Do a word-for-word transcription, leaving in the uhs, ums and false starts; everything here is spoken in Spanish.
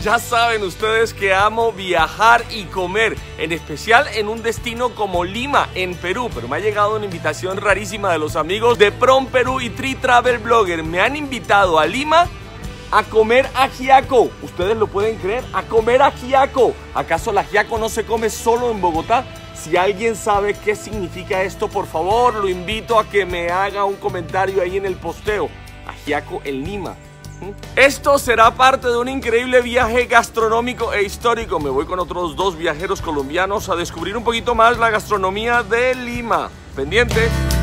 Ya saben ustedes que amo viajar y comer, en especial en un destino como Lima, en Perú. Pero me ha llegado una invitación rarísima de los amigos de Prom Perú y Tree Travel Blogger. Me han invitado a Lima a comer ajiaco. ¿Ustedes lo pueden creer? A comer ajiaco. ¿Acaso el ajiaco no se come solo en Bogotá? Si alguien sabe qué significa esto, por favor, lo invito a que me haga un comentario ahí en el posteo. Ajiaco en Lima. Esto será parte de un increíble viaje gastronómico e histórico. Me voy con otros dos viajeros colombianos a descubrir un poquito más la gastronomía de Lima. Pendiente.